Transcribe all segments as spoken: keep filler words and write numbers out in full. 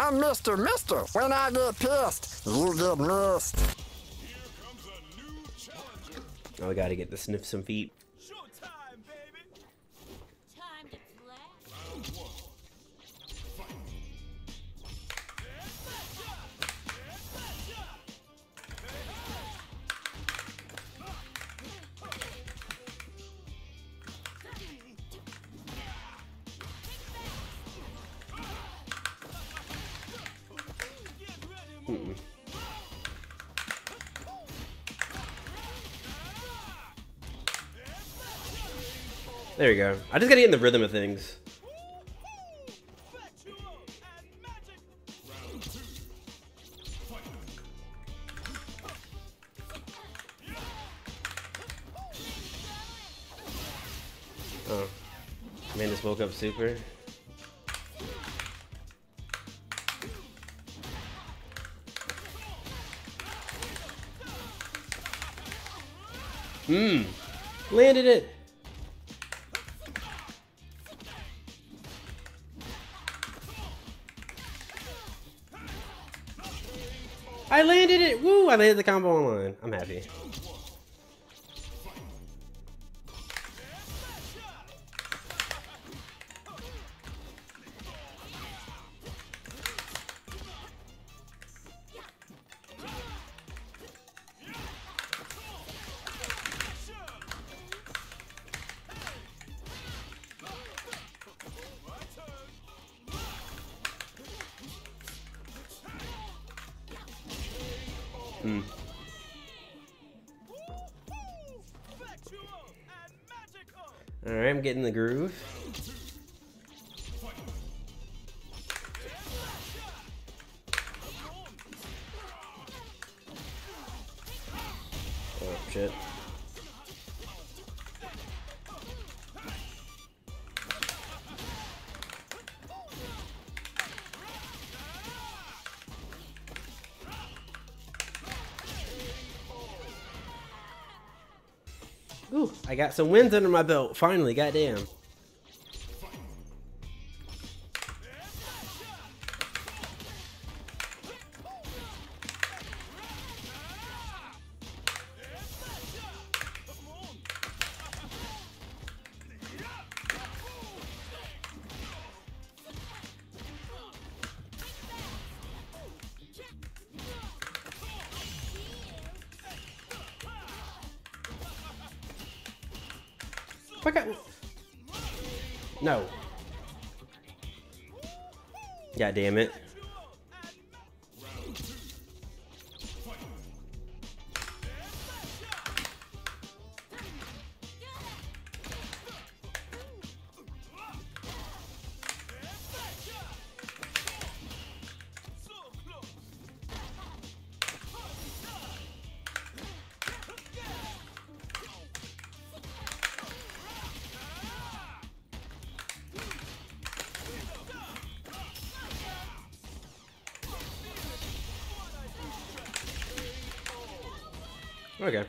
I'm Mister Mister. When I get pissed, you get missed. Oh, I gotta get to sniff some feet. Showtime, baby. Time to flash. Round one. Fight. Mm-mm. There you go. I just gotta get in the rhythm of things. Oh. Man just woke up super. Mmm. Landed it. I landed it! Woo! I landed the combo online. I'm happy. Mm. Alright, I'm getting the groove. Oh, shit. Ooh, I got some wins under my belt. Finally, goddamn. Fuck out. No. God damn it. Okay.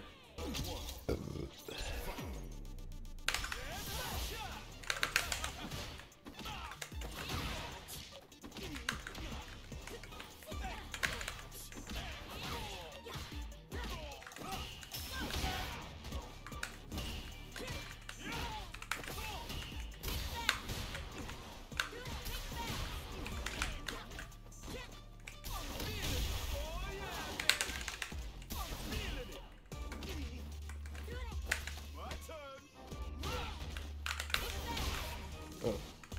Oh.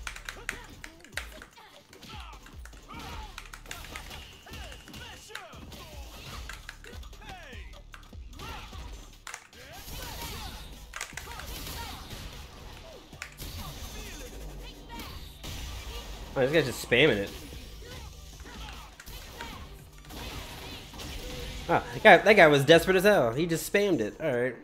Oh, this guy's just spamming it. Oh, that guy, that guy was desperate as hell. He just spammed it. Alright.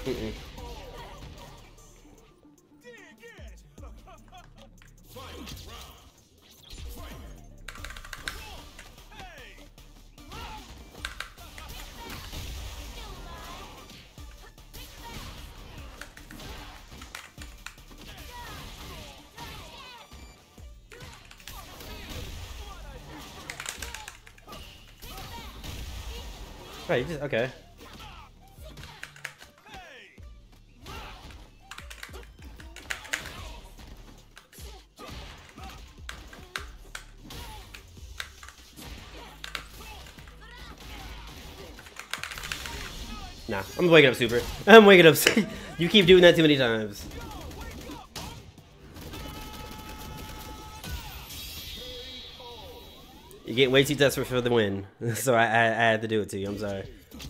Mm-mm. Oh, you just okay. Nah, I'm waking up super. I'm waking up. You keep doing that too many times. You get way too desperate for the win, so I, I, I had to do it to you. I'm sorry.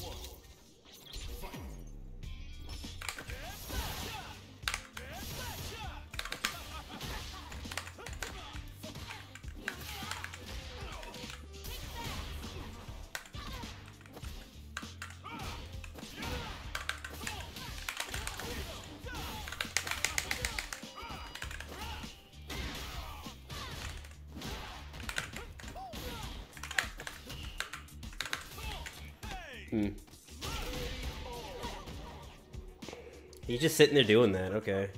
Hmm. He's just sitting there doing that. Okay.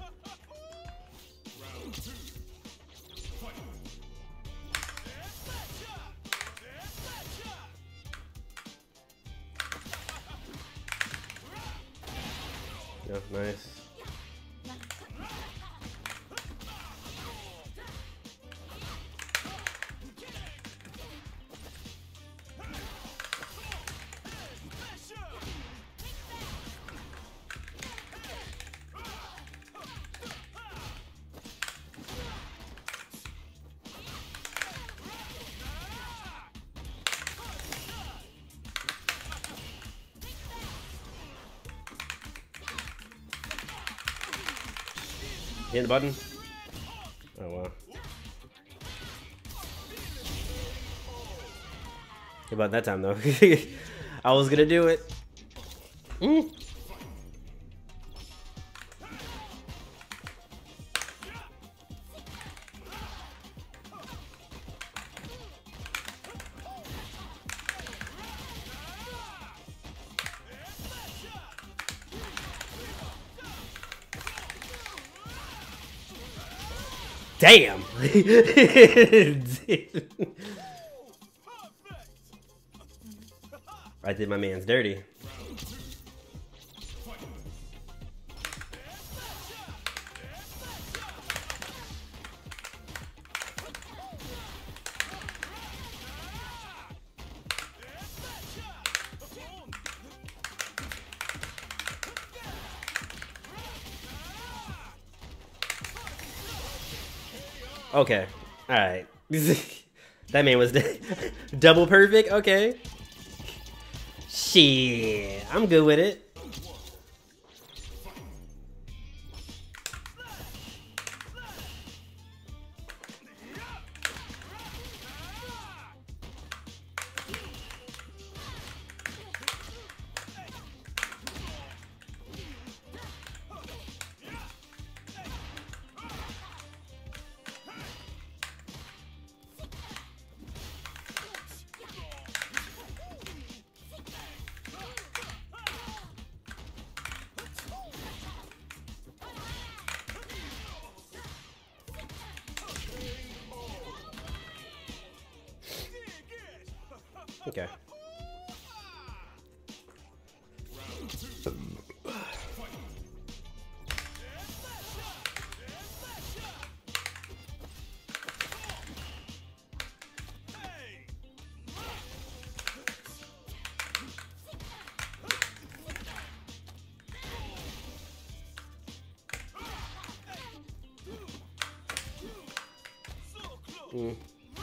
Yeah, nice. Hitting the button. Oh wow. How about that time though? I was gonna do it. Mm. Damn! I did my man's dirty. Okay. Alright. That man was double perfect? Okay. Shit. I'm good with it. Okay. Mm.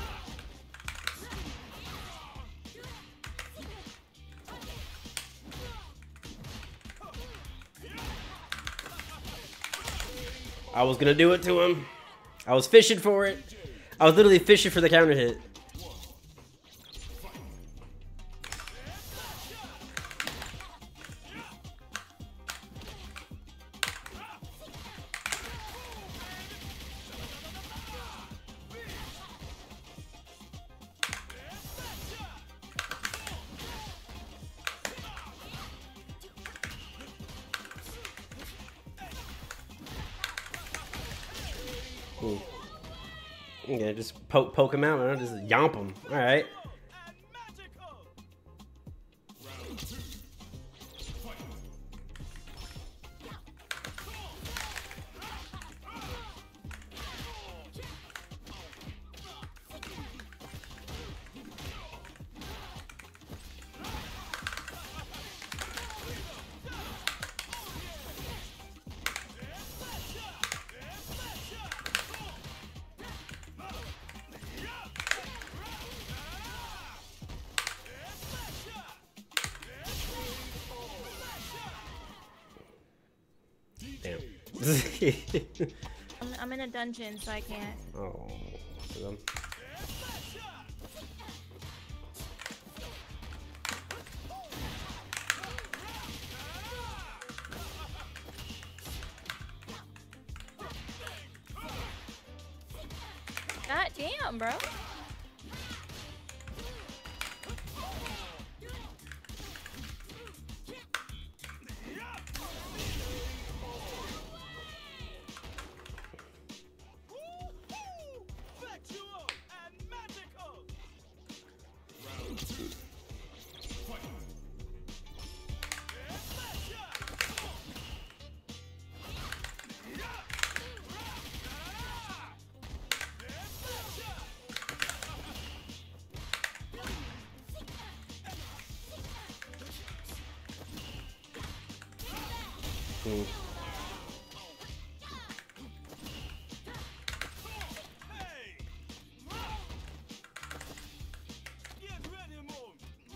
I was gonna do it to him. I was fishing for it. I was literally fishing for the counter hit. Yeah, just poke poke him out, man. Just yomp him. All right. And magical. Damn. I'm, I'm in a dungeon, so I can't. Oh. So I'm- God damn, bro. Factual and magical. Hmm. Hey. Get ready, move.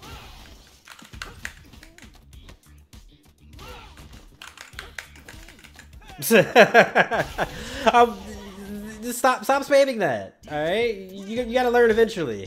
Um, just stop stop spamming that. All right, you you gotta learn eventually.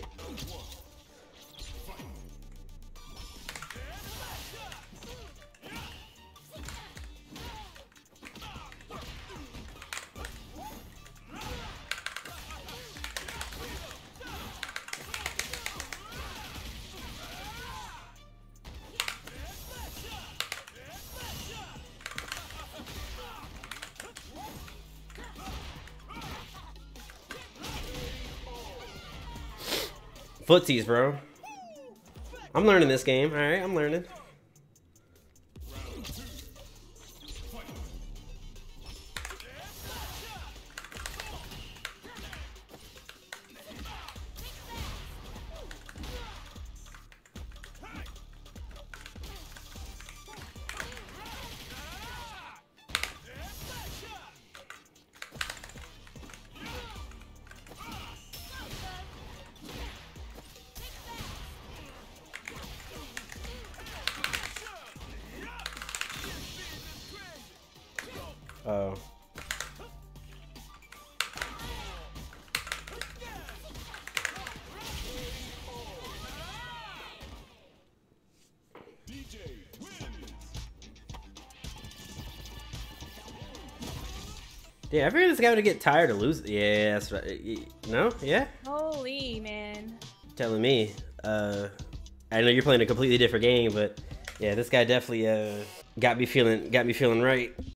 Footsies, bro. I'm learning this game. All right, I'm learning. Oh. Yeah, I figured this guy would get tired of losing. Yeah, that's right. No? Yeah? Holy man. Telling me. Uh, I know you're playing a completely different game, but yeah, this guy definitely uh got me feeling got me feeling right.